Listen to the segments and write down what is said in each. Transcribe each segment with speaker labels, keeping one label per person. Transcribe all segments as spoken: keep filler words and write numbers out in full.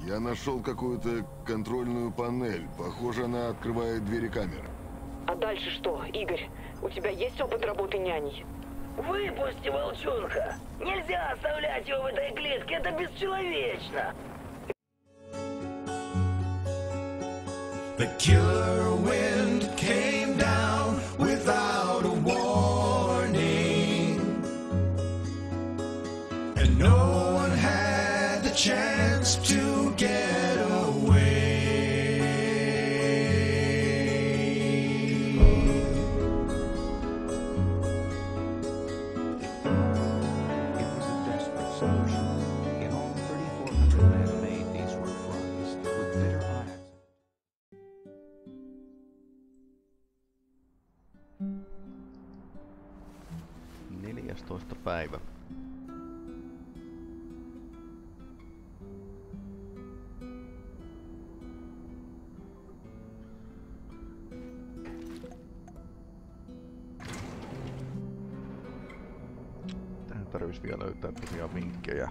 Speaker 1: Я нашел какую-то контрольную панель. Похоже, она открывает двери камеры.
Speaker 2: А дальше что, Игорь? У тебя есть опыт работы няней?
Speaker 3: Выпусти волчонка! Нельзя оставлять его в этой клетке, это бесчеловечно!
Speaker 4: The killer wind came down without a warning, and no one had the chance to get away.
Speaker 5: It was a desperate solution. In all, thirty-four hundred men made these work runs with bitter irons.
Speaker 6: neljästoista päivä. Tähän tarvitsisi vielä löytää tosiaan vinkkejä.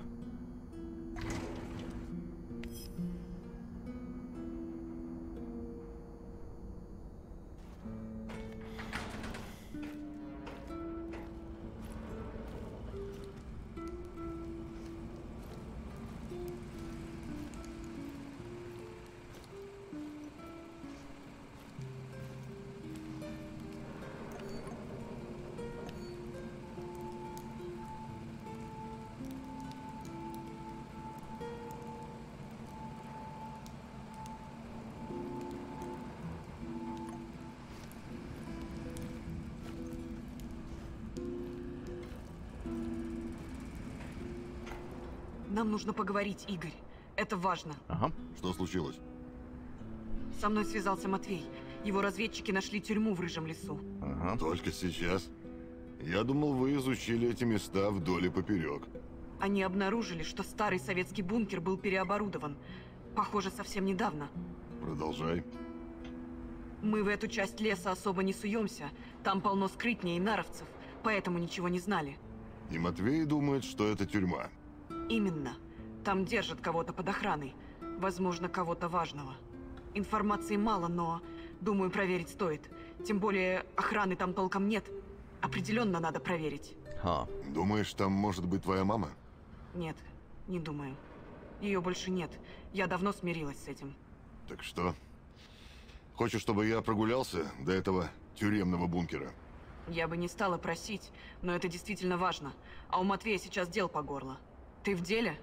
Speaker 2: Нам нужно поговорить, Игорь. Это важно.
Speaker 6: Aha.
Speaker 1: Что случилось?
Speaker 2: Со мной связался Матвей. Его разведчики нашли тюрьму в Рыжем лесу.
Speaker 6: Aha.
Speaker 1: Только сейчас? Я думал, вы изучили эти места вдоль и поперек.
Speaker 2: Они обнаружили, что старый советский бункер был переоборудован. Похоже, совсем недавно.
Speaker 1: Продолжай.
Speaker 2: Мы в эту часть леса особо не суемся. Там полно скрытней и наровцев, поэтому ничего не знали.
Speaker 1: И Матвей думает, что это тюрьма.
Speaker 2: Именно. Там держат кого-то под охраной. Возможно, кого-то важного. Информации мало, но, думаю, проверить стоит. Тем более, охраны там толком нет. Определенно надо проверить.
Speaker 6: Ha.
Speaker 1: Думаешь, там может быть твоя мама?
Speaker 2: Нет, не думаю. Ее больше нет. Я давно смирилась с этим.
Speaker 1: Так что? Хочешь, чтобы я прогулялся до этого тюремного бункера?
Speaker 2: Я бы не стала просить, но это действительно важно. А у Матвея сейчас дел по горло. Ты в деле?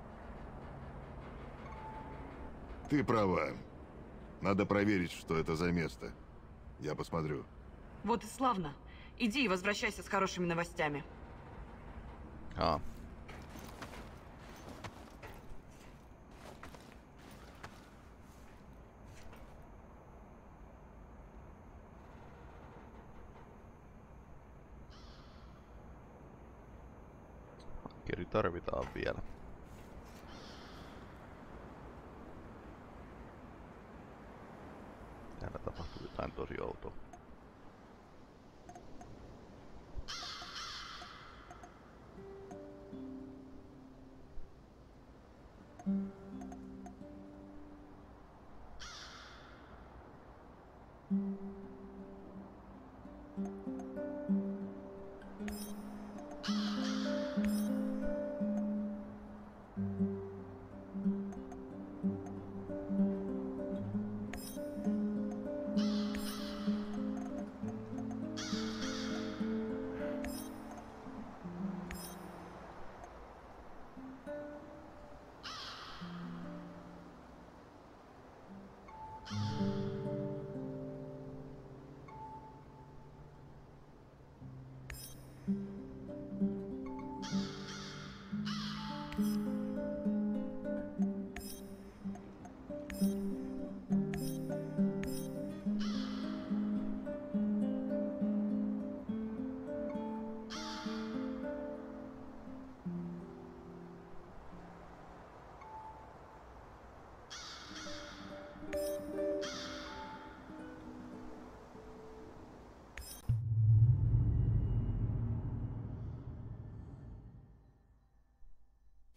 Speaker 1: Ты права. Надо проверить, что это за место. Я посмотрю.
Speaker 2: Вот и славно. Иди и возвращайся с хорошими новостями.
Speaker 6: Ha. Hakkeri tarvitaan vielä. Täällä tapahtuu jotain tosi outoa.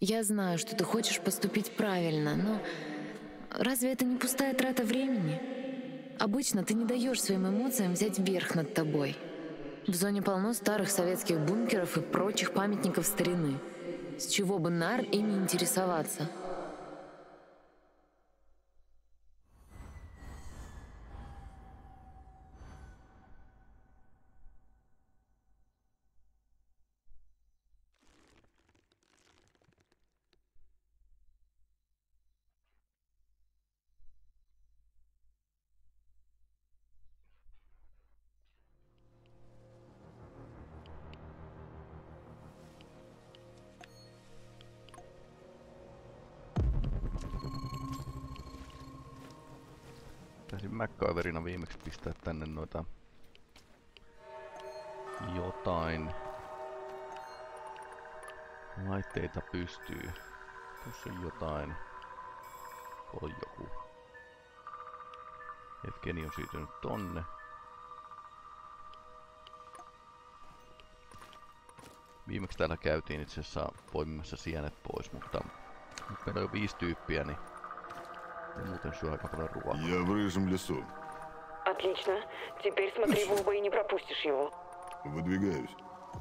Speaker 7: Я знаю, что ты хочешь поступить правильно, но разве это не пустая трата времени? Обычно ты не даешь своим эмоциям взять верх над тобой. В зоне полно старых советских бункеров и прочих памятников старины. С чего бы нар ими интересоваться?
Speaker 6: Taisin MacGyverina viimeksi pistää tänne noita jotain laitteita pystyy. Tuossa on jotain. Tuolla on joku. Evgeni on siirtynyt tonne. Viimeksi täällä käytiin itse asiassa poimimassa sienet pois, mutta nyt meillä on jo viisi tyyppiä, niin ja muuten syö aika paljon ruokaa.
Speaker 1: Я в рыжем лесу.
Speaker 2: Отлично. Теперь смотри в оба и не пропустишь его.
Speaker 1: Выдвигаюсь.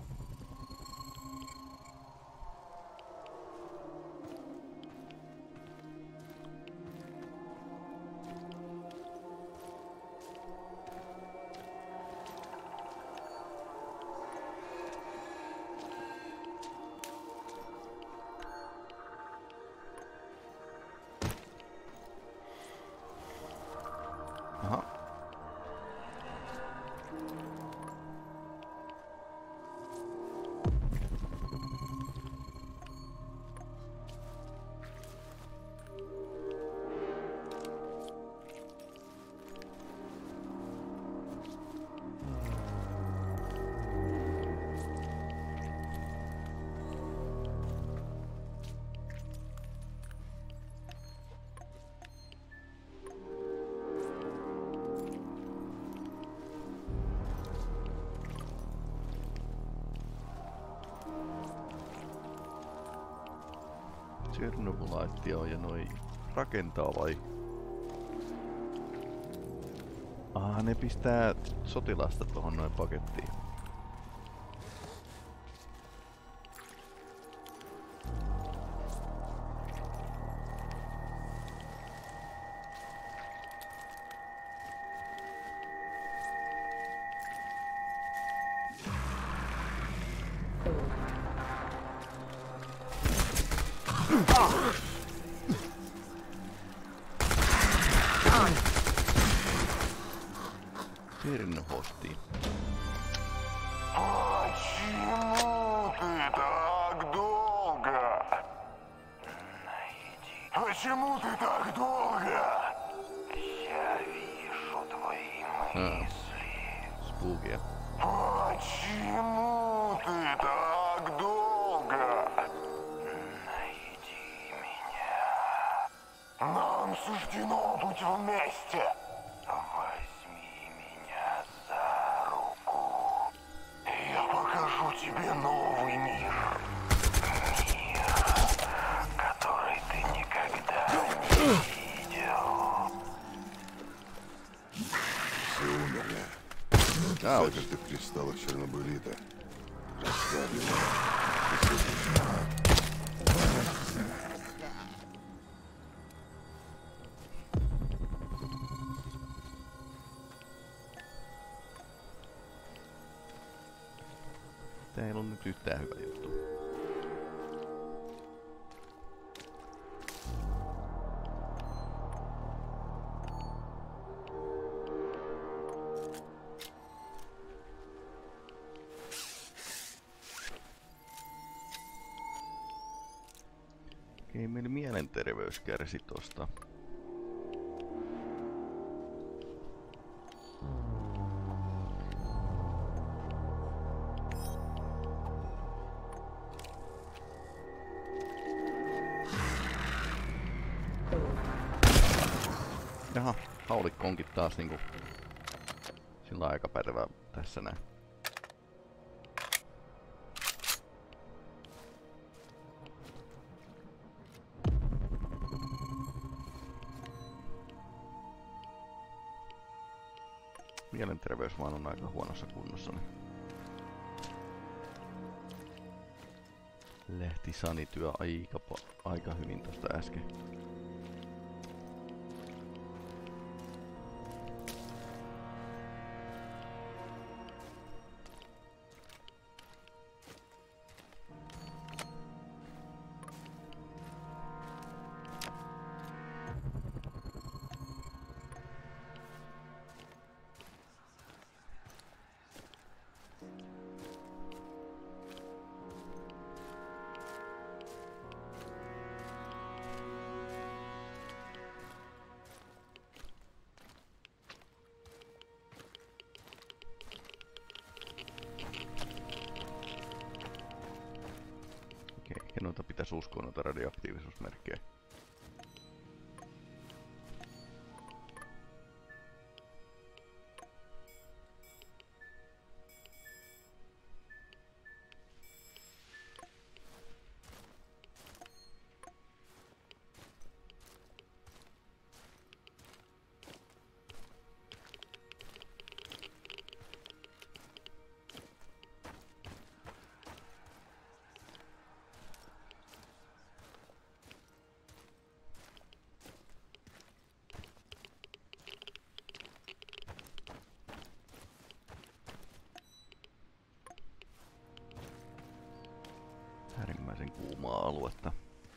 Speaker 6: Aha. Tsernobyl-laittio ja noi rakentaa vai? Ah, ne pistää sotilasta tuohon noin pakettiin. Тернохости.
Speaker 1: Почему ты так долго? Почему ты так долго?
Speaker 3: Я вижу твои мысли.
Speaker 6: Спуги.
Speaker 1: Почему ты так долго?
Speaker 3: Найди меня.
Speaker 1: Нам суждено быть вместе.
Speaker 3: Возьми меня за руку.
Speaker 1: Я покажу тебе новый мир.
Speaker 3: Мир, который ты никогда не видел.
Speaker 1: Все умерли.
Speaker 6: Ауч.
Speaker 1: Заперты в кристаллах Чернобылита. Расслаблены.
Speaker 6: Tää ei ollut nyt yhtään hyvä juttu. Okei, meillä mielenterveys kärsi tosta. Jaha, haulikko onkin taas niinku sillä aika pätevä tässä näin. mielenterveys vaan on aika huonossa kunnossa. Niin lähti sanityö aika, aika hyvin tosta äsken. Noita pitäisi uskoa noita radioaktiivisuusmerkkejä. Äärimmäisen kuumaa aluetta.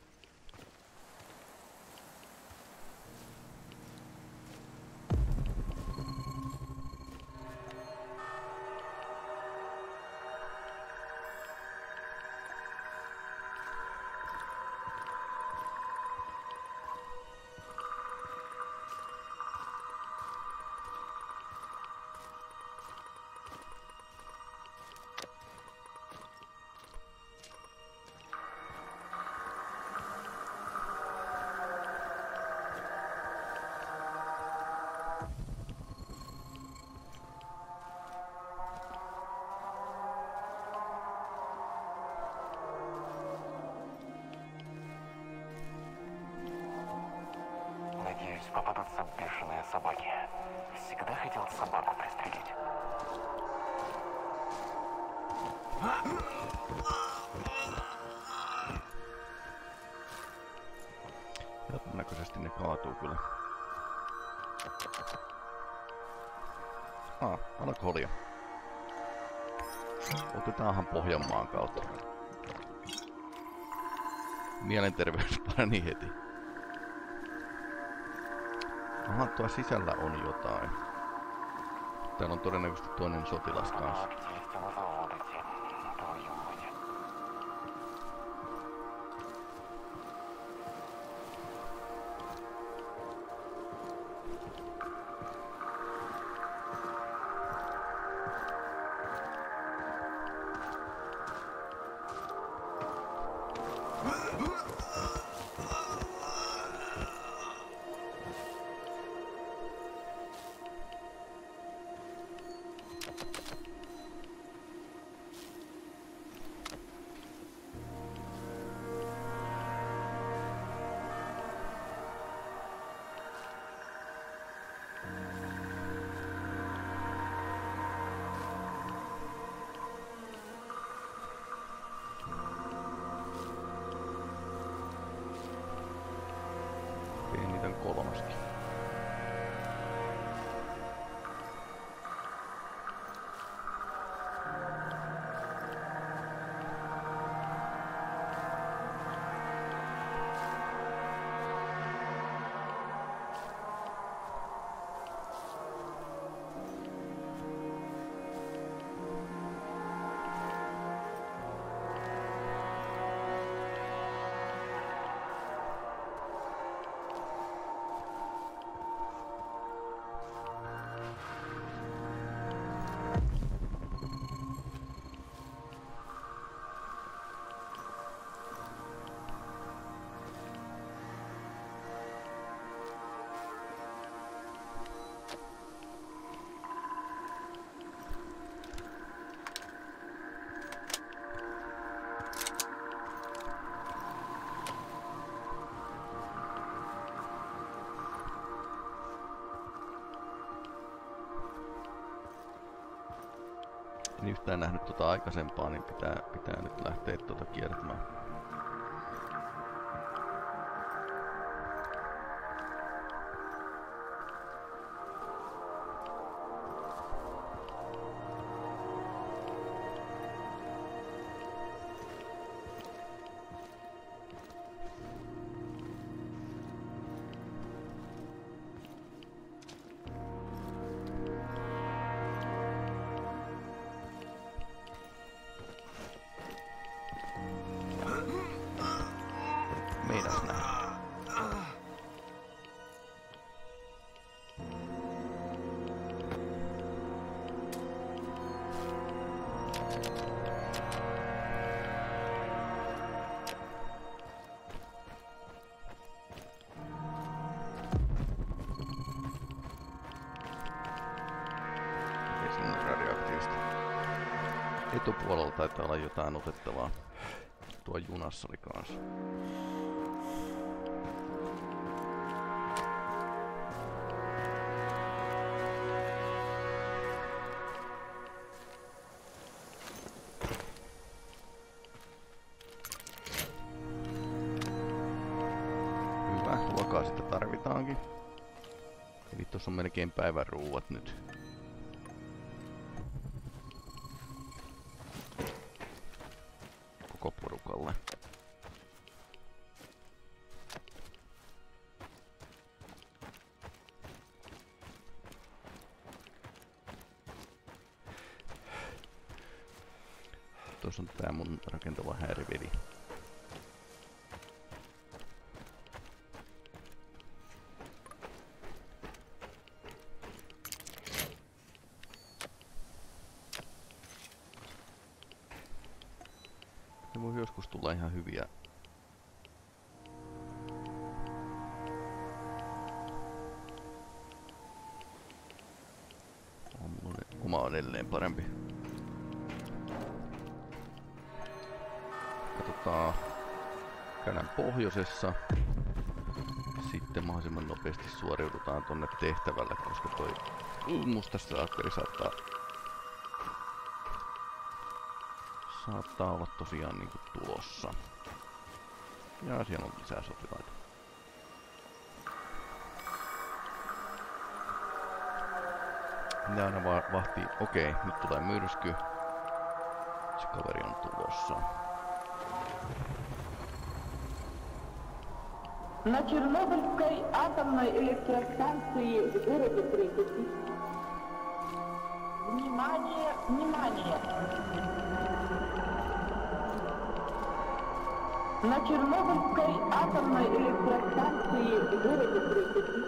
Speaker 8: Надеюсь, попадутся бешеные собаки. Всегда хотел собаку пристрелить.
Speaker 6: Todennäköisesti ne kaatuu kyllä. Ah, alkoholia. Otetaanhan Pohjanmaan kautta. Mielenterveys parani heti. Aha, tuo sisällä on jotain. Täällä on todennäköisesti toinen sotilas kanssa. Niitä on kolmaskin. En yhtään nähnyt tota aikaisempaa, niin pitää, pitää nyt lähteä tota kiertämään. Meinas näin. Ei sinne radioaktiivista. Etupuolella taitaa olla jotain otettavaa. Tuo junassa oli kanssa. Hyvä, ruokaa sitä tarvitaankin. Eli tuossa on melkein päivän ruuat nyt. Koko porukalle. Tuossa on tää mun rakentava hääriveli. Ne voi joskus tulla ihan hyviä. Oma on edelleen parempi. Katsotaan. Käydään pohjoisessa. Sitten mahdollisimman nopeasti suoriudutaan tonne tehtävälle, koska toi mustastraakkeri saattaa saattaa olla tosiaan niinku tulossa. Ja siellä on lisää sotilaita. Ne aina va vahtii, okei, nyt tulee myrsky. Se kaveri on tulossa.
Speaker 9: На Чернобыльской атомной электростанции в городе Припяти. Внимание, внимание! На Чернобыльской атомной электростанции в городе Припяти.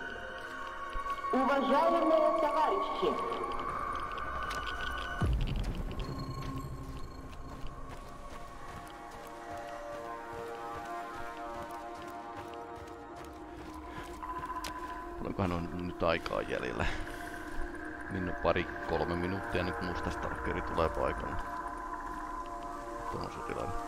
Speaker 9: Уважаемые товарищи!
Speaker 6: Paljonkohan on nyt aikaa jäljellä? Niin on pari, kolme minuuttia nyt mustastarkkeri tulee paikalle. Tuon sotilaille.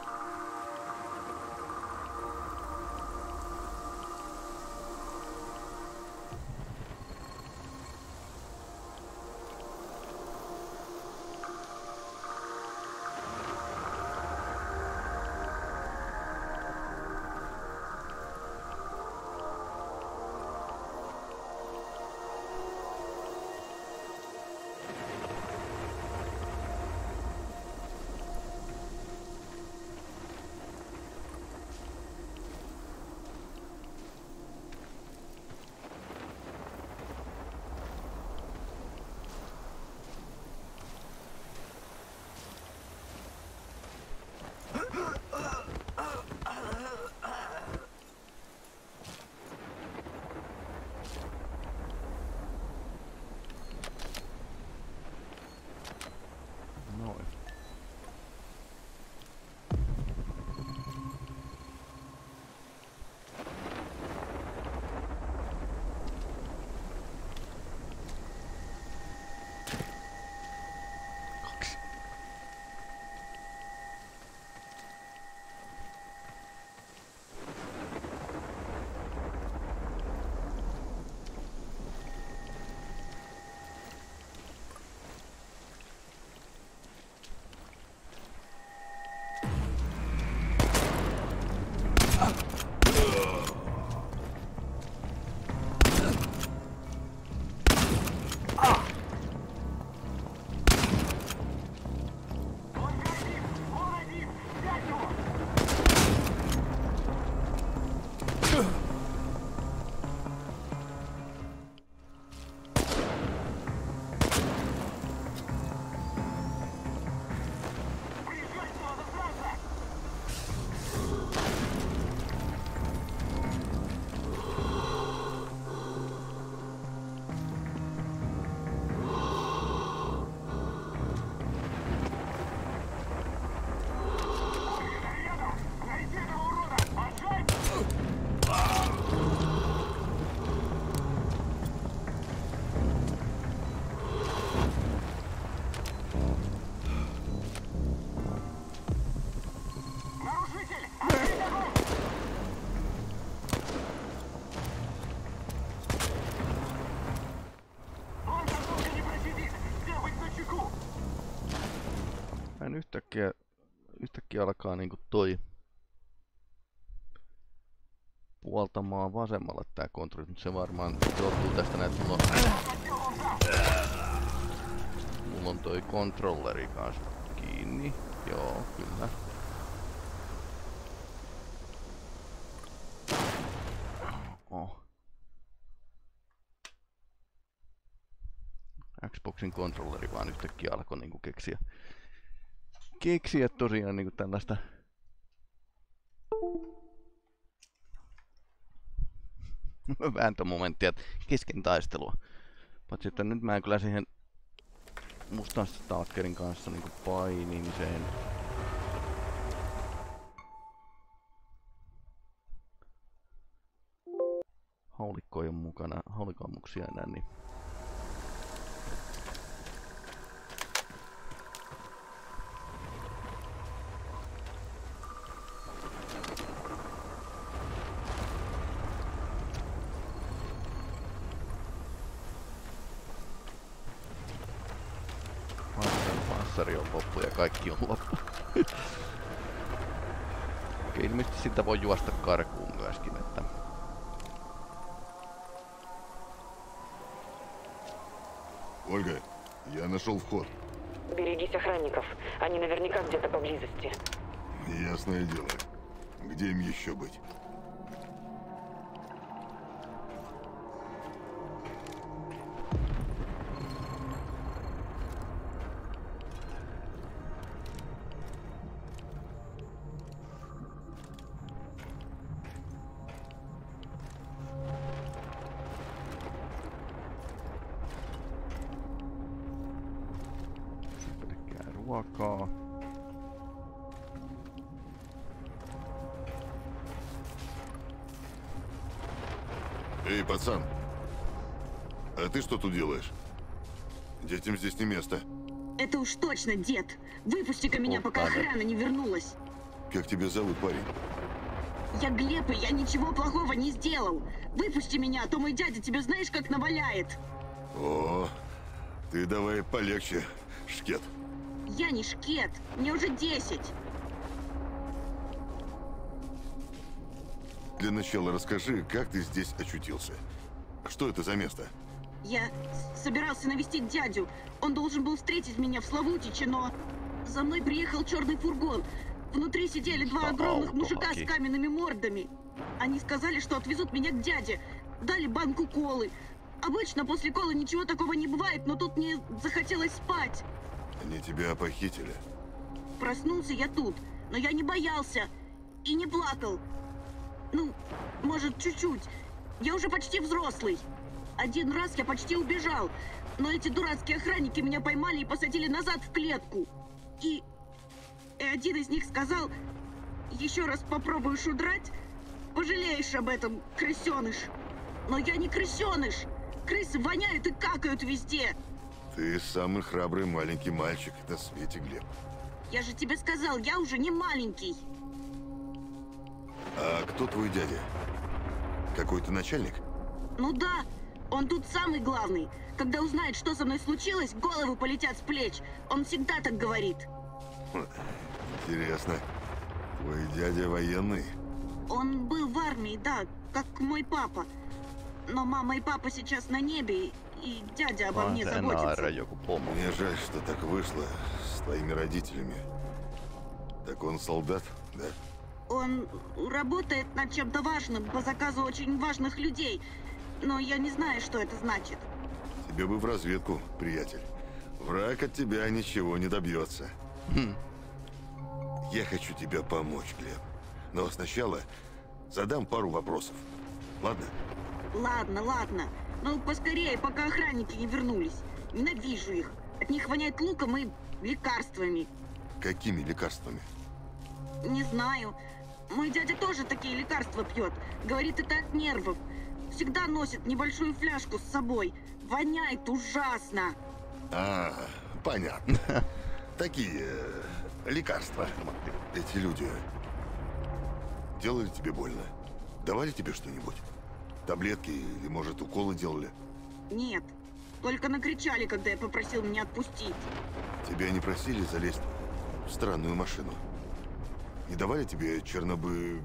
Speaker 6: yhtäkkiä, yhtäkkiä alkaa niinku toi puoltamaan vasemmalle tää kontrolli, mutta se varmaan johtuu tästä näin, että mulla on, mulla on toi kontrolleri kanssa kiinni. Joo, kyllä. Oh. Xboxin kontrolleri vaan yhtäkkiä alkoi niinku keksiä, keksiä tosiaan niinku tällaista vääntömomenttia kesken taistelua. Paitsi että nyt mä en kyllä siihen mustan stalkerin kanssa niinku painimiseen. Haulikko ei ole mukana, haulikoammuksia enää, niin panssari on loppu ja kaikki on loppu. Okei, ilmeisesti sitä voi juosta karkuun myöskin, että
Speaker 1: Ольга, я нашел вход.
Speaker 10: Берегись охранников. Они наверняка где-то поблизости.
Speaker 1: Ясное дело. Где им еще быть?
Speaker 6: ruokaa.
Speaker 1: Эй, пацан, а ты что тут делаешь? Детям здесь не место.
Speaker 2: Это уж точно, дед. Выпусти-ка меня,
Speaker 6: О,
Speaker 2: пока
Speaker 6: падает.
Speaker 2: охрана не вернулась.
Speaker 1: Как тебя зовут, парень?
Speaker 2: Я Глеб, и я ничего плохого не сделал. Выпусти меня, а то мой дядя тебе знаешь, как наваляет.
Speaker 1: О, ты давай полегче, шкет.
Speaker 2: Я не шкет, мне уже десять.
Speaker 1: Для начала расскажи, как ты здесь очутился. Что это за место?
Speaker 2: Я с- собирался навестить дядю. Он должен был встретить меня в Славутиче, но за мной приехал черный фургон. Внутри сидели два
Speaker 6: Что,
Speaker 2: огромных
Speaker 6: ауто,
Speaker 2: мужика
Speaker 6: окей.
Speaker 2: с каменными мордами. Они сказали, что отвезут меня к дяде. Дали банку колы. Обычно после колы ничего такого не бывает, но тут мне захотелось спать.
Speaker 1: Они тебя похитили.
Speaker 2: Проснулся я тут, но я не боялся и не плакал. Ну, может, чуть-чуть. Я уже почти взрослый. Один раз я почти убежал, но эти дурацкие охранники меня поймали и посадили назад в клетку. И, и один из них сказал: еще раз попробуешь удрать, пожалеешь об этом, крысеныш. Но я не крысеныш. Крысы воняют и какают везде.
Speaker 1: Ты самый храбрый маленький мальчик на свете, Глеб.
Speaker 2: Я же тебе сказал, я уже не маленький.
Speaker 1: А кто твой дядя? Какой-то начальник?
Speaker 2: Ну да, он тут самый главный. Когда узнает, что со мной случилось, головы полетят с плеч. Он всегда так говорит.
Speaker 1: Хм, интересно. Твой дядя военный?
Speaker 2: Он был в армии, да, как мой папа. Но мама и папа сейчас на небе, и дядя обо мне
Speaker 6: N R
Speaker 2: заботится.
Speaker 6: joku pomo.
Speaker 1: Мне жаль, что так вышло с твоими родителями. Так он солдат, да?
Speaker 2: Он работает над чем-то важным по заказу очень важных людей. Но я не знаю, что это значит.
Speaker 1: Тебе бы в разведку, приятель. Враг от тебя ничего не добьется.
Speaker 6: Хм.
Speaker 1: Я хочу тебе помочь, Глеб. Но сначала задам пару вопросов. Ладно?
Speaker 2: Ладно, ладно. Ну, поскорее, пока охранники не вернулись. Ненавижу их. От них воняет луком и лекарствами.
Speaker 1: Какими лекарствами?
Speaker 2: Не знаю. Мой дядя тоже такие лекарства пьет. Говорит, это от нервов. Всегда носит небольшую фляжку с собой. Воняет ужасно.
Speaker 1: А, понятно. Такие э, лекарства. Эти люди делали тебе больно? Давали тебе что-нибудь? Таблетки или, может, уколы делали?
Speaker 2: Нет. Только накричали, когда я попросил меня отпустить.
Speaker 1: Тебя не просили залезть странную машину. Не давали тебе чернобы...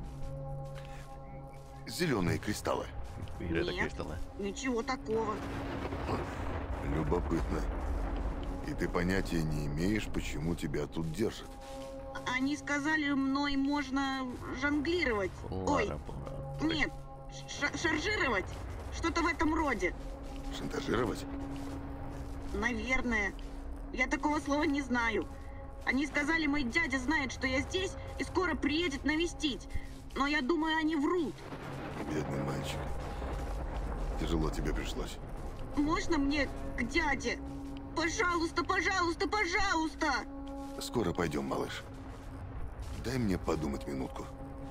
Speaker 1: зеленые кристаллы?
Speaker 6: Vihreitä
Speaker 11: Нет,
Speaker 6: kristalleja.
Speaker 11: ничего такого.
Speaker 1: Любопытно. И ты понятия не имеешь, почему тебя тут держат?
Speaker 11: Они сказали, мной можно жонглировать. Ой,
Speaker 6: Ладно, ладно.
Speaker 11: нет, ш- шаржировать. Что-то в этом роде.
Speaker 1: Шантажировать?
Speaker 11: Наверное. Я такого слова не знаю. Они сказали, мой дядя знает, что я здесь и скоро приедет навестить. Но я думаю, они врут.
Speaker 1: Бедный мальчик. Тяжело тебе пришлось.
Speaker 11: Можно мне к дяде? Пожалуйста, пожалуйста, пожалуйста!
Speaker 1: Скоро пойдем, малыш. Дай мне подумать минутку.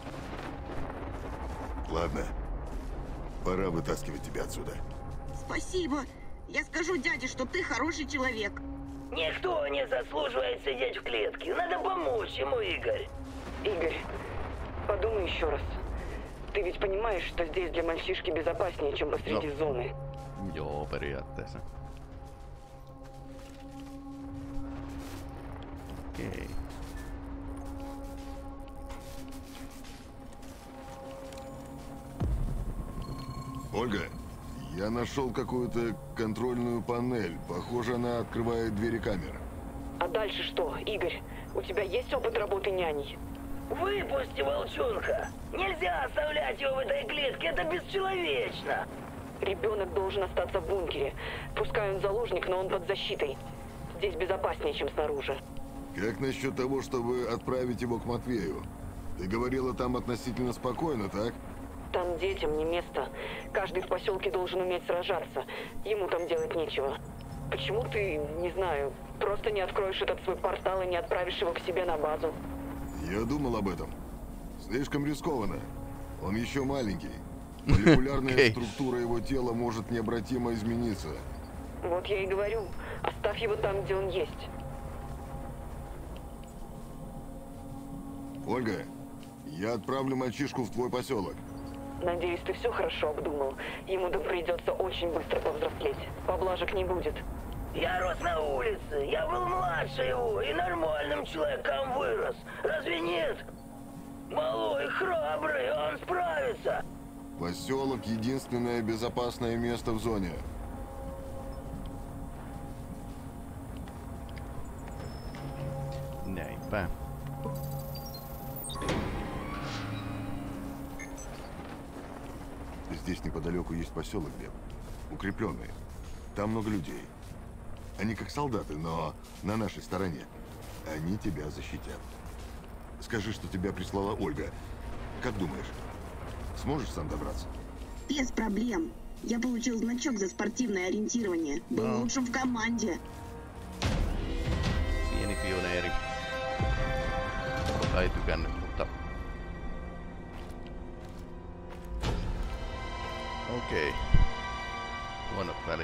Speaker 1: Ладно. Пора вытаскивать тебя отсюда.
Speaker 11: Спасибо. Я скажу дяде, что ты хороший человек.
Speaker 3: Никто не заслуживает сидеть в клетке. Надо помочь ему, Игорь.
Speaker 10: Игорь, подумай еще раз. Ты ведь понимаешь, что здесь для мальчишки безопаснее, чем посреди
Speaker 6: No.
Speaker 10: зоны.
Speaker 6: Joo, periaatteessa. Okei.
Speaker 1: Ольга, я нашел какую-то контрольную панель. Похоже, она открывает двери камер.
Speaker 10: А дальше что, Игорь? У тебя есть опыт работы няней?
Speaker 3: Выпусти волчонка. Нельзя оставлять его в этой клетке. Это бесчеловечно.
Speaker 10: Ребенок должен остаться в бункере. Пускай он заложник, но он под защитой. Здесь безопаснее, чем снаружи.
Speaker 1: Как насчет того, чтобы отправить его к Матвею? Ты говорила, там относительно спокойно, так?
Speaker 10: Там детям не место. Каждый в поселке должен уметь сражаться. Ему там делать нечего. Почему ты, не знаю, просто не откроешь этот свой портал и не отправишь его к себе на базу?
Speaker 1: Я думал об этом. Слишком рискованно. Он еще маленький. Молекулярная
Speaker 6: Окей.
Speaker 1: структура его тела может необратимо измениться.
Speaker 10: Вот я и говорю. Оставь его там, где он есть.
Speaker 1: Ольга, я отправлю мальчишку в твой поселок.
Speaker 10: Надеюсь, ты все хорошо обдумал. Ему да придется очень быстро повзрослеть. Поблажек не будет.
Speaker 3: Я рос на улице. Я был младше его и нормальным человеком вырос. Разве нет? Малой, храбрый, он справится.
Speaker 1: Поселок — единственное безопасное место в зоне.
Speaker 6: Näinpä.
Speaker 1: Здесь неподалеку есть поселок, Глеб. Укрепленный. Там много людей. Они как солдаты, но на нашей стороне. Они тебя защитят. Скажи, что тебя прислала Ольга. Как думаешь, сможешь сам добраться?
Speaker 11: Без проблем. Я получил значок за спортивное ориентирование. Был
Speaker 6: Да.
Speaker 11: лучшим в команде.
Speaker 6: Pieni pioneeri. Tota ei tykännyt, mutta... Okei. Huonot välit.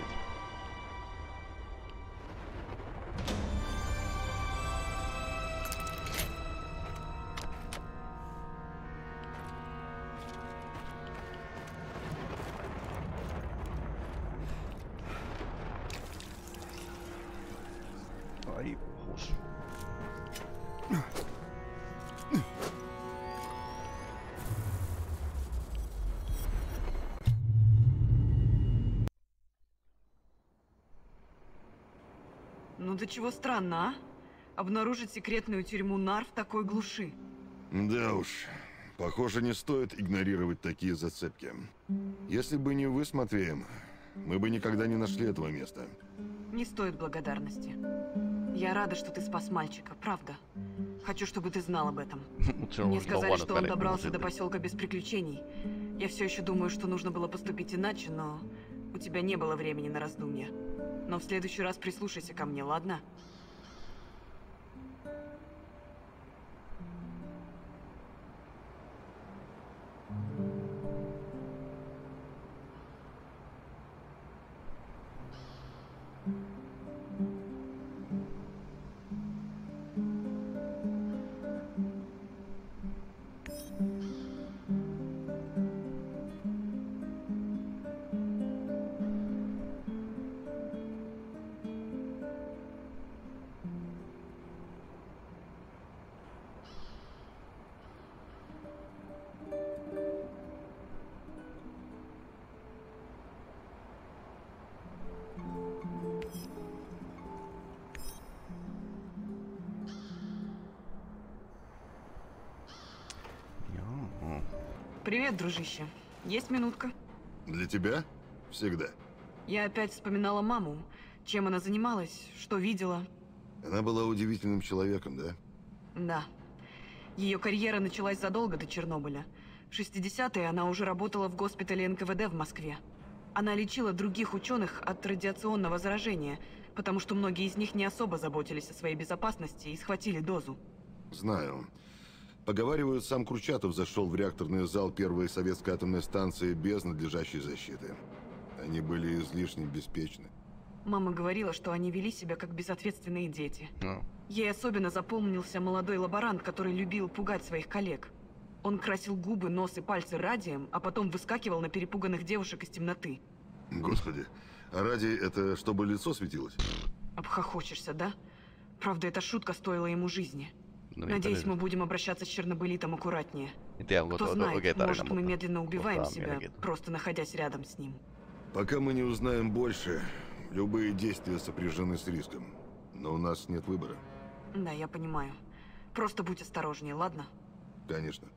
Speaker 6: Ai hus.
Speaker 2: Ну до чего странно, а? Обнаружить секретную тюрьму нар в такой глуши.
Speaker 1: Да уж. Похоже, не стоит игнорировать такие зацепки. Если бы не вы с Матвеем, мы бы никогда не нашли этого места.
Speaker 2: Не стоит благодарности. Я рада, что ты спас мальчика, правда. Хочу, чтобы ты знал об этом.
Speaker 6: Mut se on
Speaker 2: Мне
Speaker 6: kyllä
Speaker 2: сказали,
Speaker 6: huonot
Speaker 2: что он
Speaker 6: välit
Speaker 2: добрался до
Speaker 6: silti.
Speaker 2: поселка без приключений. Я все еще думаю, что нужно было поступить иначе, но у тебя не было времени на раздумья. Но в следующий раз прислушайся ко мне, ладно? Привет, дружище. Есть минутка?
Speaker 1: Для тебя? Всегда.
Speaker 2: Я опять вспоминала маму. Чем она занималась, что видела.
Speaker 1: Она была удивительным человеком, да?
Speaker 2: Да. Ее карьера началась задолго до Чернобыля. В шестидесятые она уже работала в госпитале эн ка вэ дэ в Москве. Она лечила других ученых от радиационного заражения, потому что многие из них не особо заботились о своей безопасности и схватили дозу.
Speaker 1: Знаю. Поговаривают, сам Курчатов зашел в реакторный зал первой советской атомной станции без надлежащей защиты. Они были излишне беспечны.
Speaker 2: Мама говорила, что они вели себя как безответственные дети.
Speaker 6: No.
Speaker 2: Ей особенно запомнился молодой лаборант, который любил пугать своих коллег. Он красил губы, нос и пальцы радием, а потом выскакивал на перепуганных девушек из темноты.
Speaker 1: Господи, а радий это чтобы лицо светилось?
Speaker 2: Обхохочешься, да? Правда, эта шутка стоила ему жизни.
Speaker 6: No,
Speaker 2: Надеюсь, мы будем обращаться с чернобылитом аккуратнее.
Speaker 6: Tiedä,
Speaker 2: Кто
Speaker 6: onko
Speaker 2: знает,
Speaker 6: oikea tarina,
Speaker 2: может, мы
Speaker 6: mutta
Speaker 2: медленно убиваем
Speaker 6: kuulostaa
Speaker 2: себя,
Speaker 6: mielenkiintoista.
Speaker 2: просто находясь рядом с ним.
Speaker 1: Пока мы не узнаем больше, любые действия сопряжены с риском. Но у нас нет выбора.
Speaker 2: Да, я понимаю. Просто будь осторожнее, ладно?
Speaker 1: Конечно.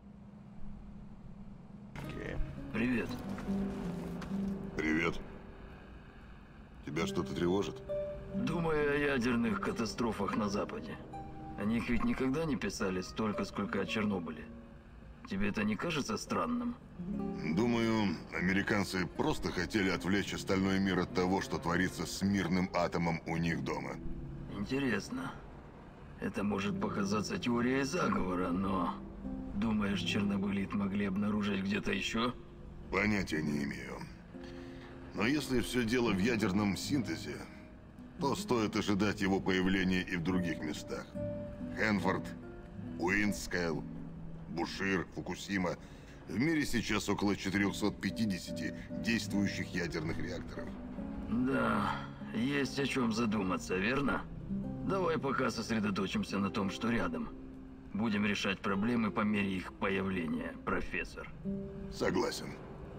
Speaker 6: Okay.
Speaker 12: Привет.
Speaker 1: Привет. Тебя что-то тревожит?
Speaker 12: Думаю о ядерных катастрофах на Западе. О них ведь никогда не писали столько, сколько о Чернобыле. Тебе это не кажется странным?
Speaker 1: Думаю, американцы просто хотели отвлечь остальной мир от того, что творится с мирным атомом у них дома.
Speaker 12: Интересно. Это может показаться теорией заговора, но... Думаешь, чернобылит могли обнаружить где-то еще?
Speaker 1: Понятия не имею. Но если все дело в ядерном синтезе, то стоит ожидать его появления и в других местах. Хэнфорд, Уинскейл, Бушир, Фукусима. В мире сейчас около четырёхсот пятидесяти действующих ядерных реакторов.
Speaker 12: Да, есть о чем задуматься, верно? Давай пока сосредоточимся на том, что рядом. Будем решать проблемы по мере их появления, профессор.
Speaker 1: Согласен.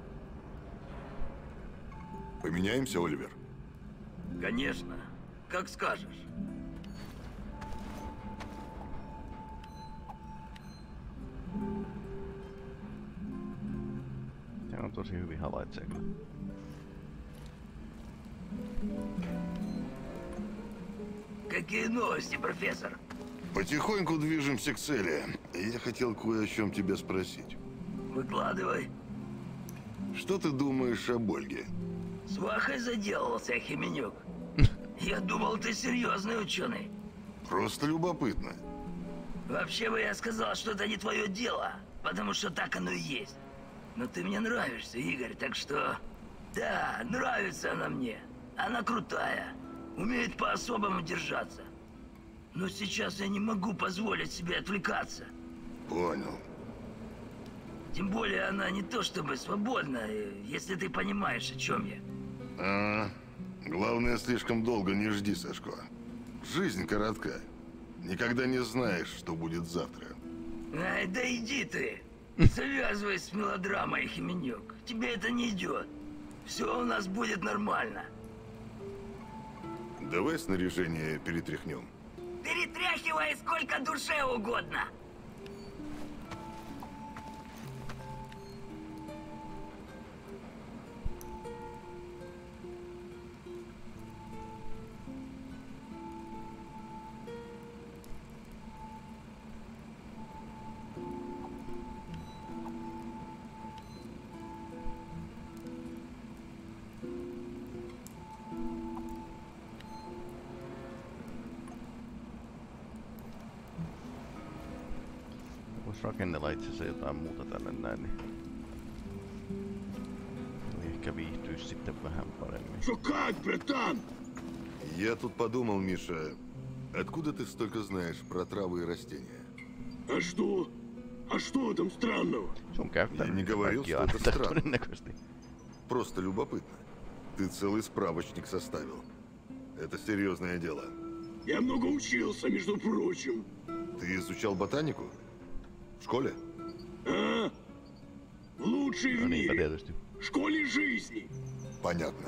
Speaker 1: Поменяемся, Оливер?
Speaker 12: Конечно. Как скажешь.
Speaker 6: Se on tosi hyvin havaitsee kyllä.
Speaker 12: Какие новости, профессор?
Speaker 1: Потихоньку движемся к цели. Я хотел кое о чем тебя спросить.
Speaker 12: Выкладывай.
Speaker 1: Что ты думаешь об Ольге?
Speaker 12: С Вахой заделался, Хименюк. Я думал, ты серьезный ученый.
Speaker 1: Просто любопытно.
Speaker 12: Вообще бы я сказал, что это не твое дело, потому что так оно и есть. Но ты мне нравишься, Игорь, так что... Да, нравится она мне. Она крутая. Умеет по-особому держаться. Но сейчас я не могу позволить себе отвлекаться.
Speaker 1: Понял.
Speaker 12: Тем более она не то чтобы свободна, если ты понимаешь, о чем я.
Speaker 1: А, главное, слишком долго не жди, Сашко. Жизнь коротка. Никогда не знаешь, что будет завтра.
Speaker 12: Ай, да иди ты. Завязывай с мелодрамой, Хименюк. Тебе это не идет. Все у нас будет нормально.
Speaker 1: Давай снаряжение перетряхнем.
Speaker 12: Перетряхивай сколько душе угодно.
Speaker 6: Vois rakennella itse asiassa jotain muuta tänne näin, niin ehkä viihtyisi sitten vähän paremmin.
Speaker 1: Шукать, братан! Я тут подумал, Миша, откуда ты столько знаешь про травы и растения?
Speaker 13: А что? А что там странного?
Speaker 1: Я не говорил, что это странно. Просто любопытно. Ты целый справочник составил. Это серьезное дело.
Speaker 13: Я много учился, между прочим.
Speaker 1: Ты изучал ботанику? В школе?
Speaker 13: А? Лучший в
Speaker 6: No niinpä
Speaker 13: мире.
Speaker 6: tietysti.
Speaker 13: В школе жизни.
Speaker 1: Понятно.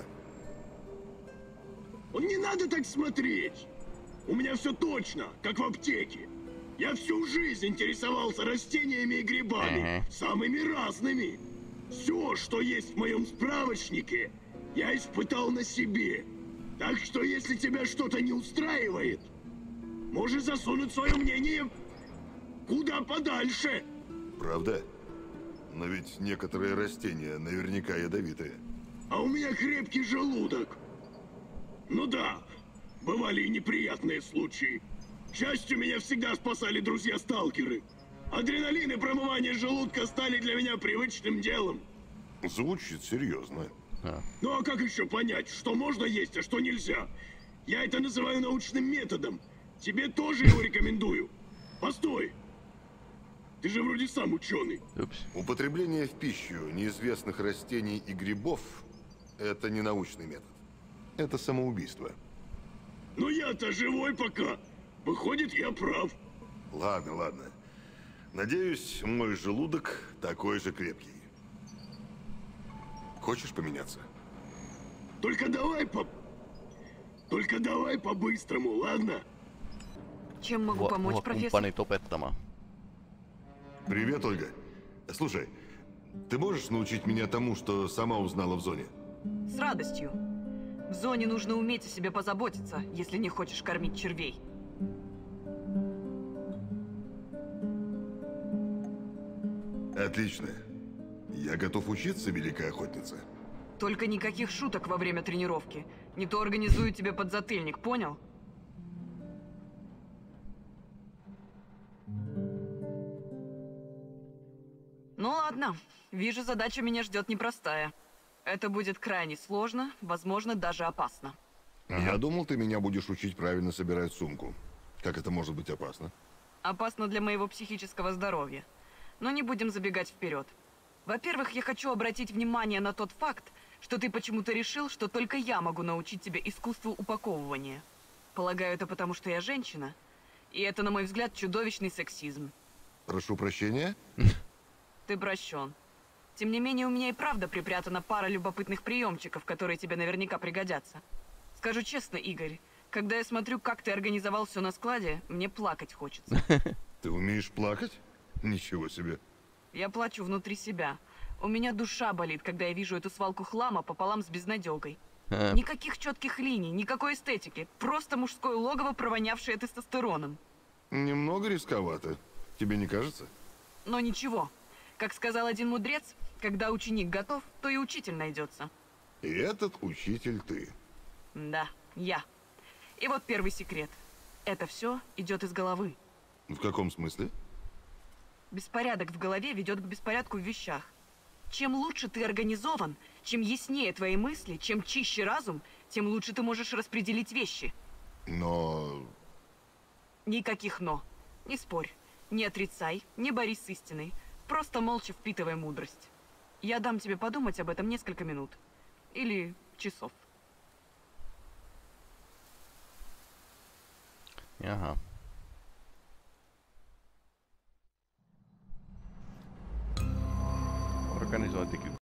Speaker 13: Он не надо так смотреть. У меня все точно, как в аптеке. Я всю жизнь интересовался растениями и грибами,
Speaker 6: Ага.
Speaker 13: самыми разными. Все, что есть в моем справочнике, я испытал на себе. Так что, если тебя что-то не устраивает, можешь засунуть свое мнение куда подальше.
Speaker 1: Правда? Но ведь некоторые растения наверняка ядовитые.
Speaker 13: А у меня крепкий желудок. Ну да, бывали и неприятные случаи. К счастью, меня всегда спасали друзья-сталкеры. Адреналин и промывание желудка стали для меня привычным делом.
Speaker 1: Звучит серьезно.
Speaker 13: Ну а как еще понять, что можно есть, а что нельзя? Я это называю научным методом. Тебе тоже его рекомендую. Постой. Ты же вроде сам ученый.
Speaker 1: Употребление в пищу неизвестных растений и грибов – это не научный метод. Это самоубийство.
Speaker 13: Но я-то живой пока. Выходит, я прав.
Speaker 1: Ладно, ладно. Надеюсь, мой желудок такой же крепкий. Хочешь поменяться?
Speaker 13: Только давай по... Только давай по-быстрому, ладно?
Speaker 2: Чем могу помочь, профессор?
Speaker 6: Kumppanit opettamaan.
Speaker 1: Привет, Ольга. Слушай, ты можешь научить меня тому, что сама узнала в зоне?
Speaker 2: С радостью. В зоне нужно уметь о себе позаботиться, если не хочешь кормить червей.
Speaker 1: Отлично. Я готов учиться, великая охотница.
Speaker 2: Только никаких шуток во время тренировки. Не то организую тебе подзатыльник, понял? Ну ладно. Вижу, задача меня ждет непростая. Это будет крайне сложно, возможно, даже опасно.
Speaker 1: Я думал, ты меня будешь учить правильно собирать сумку. Как это может быть опасно?
Speaker 2: Опасно для моего психического здоровья. Но не будем забегать вперед. Во-первых, я хочу обратить внимание на тот факт, что ты почему-то решил, что только я могу научить тебя искусству упаковывания. Полагаю, это потому, что я женщина. И это, на мой взгляд, чудовищный сексизм.
Speaker 1: Прошу прощения?
Speaker 2: Ты прощен. Тем не менее, у меня и правда припрятана пара любопытных приемчиков, которые тебе наверняка пригодятся. Скажу честно, Игорь, когда я смотрю, как ты организовал все на складе, мне плакать хочется.
Speaker 1: Ты умеешь плакать? Ничего себе.
Speaker 2: Я плачу внутри себя. У меня душа болит, когда я вижу эту свалку хлама пополам с безнадегой.
Speaker 6: А.
Speaker 2: Никаких четких линий, никакой эстетики. Просто мужское логово, провонявшее тестостероном.
Speaker 1: Немного рисковато. Тебе не кажется?
Speaker 2: Но ничего. Как сказал один мудрец, когда ученик готов, то и учитель найдется.
Speaker 1: И этот учитель ты.
Speaker 2: Да, я. И вот первый секрет. Это все идет из головы.
Speaker 1: В каком смысле?
Speaker 2: Беспорядок в голове ведет к беспорядку в вещах. Чем лучше ты организован, чем яснее твои мысли, чем чище разум, тем лучше ты можешь распределить вещи.
Speaker 1: Но...
Speaker 2: Никаких «но». Не спорь, не отрицай, не борись с истиной. Просто молча впитывай мудрость. Я дам тебе подумать об этом несколько минут. Или часов.
Speaker 6: Jaha. Organisointikyky.